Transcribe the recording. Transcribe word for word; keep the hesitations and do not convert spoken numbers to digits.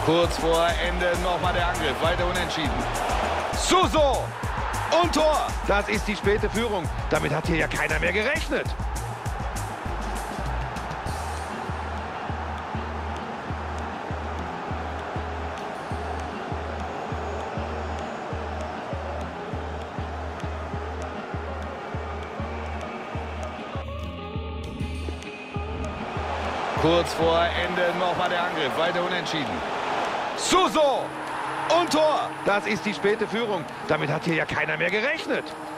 Kurz vor Ende nochmal der Angriff. Weiter unentschieden. Suso! Und Tor! Das ist die späte Führung. Damit hat hier ja keiner mehr gerechnet. Kurz vor Ende nochmal der Angriff. Weiter unentschieden. Suso! Und Tor! Das ist die späte Führung. Damit hat hier ja keiner mehr gerechnet.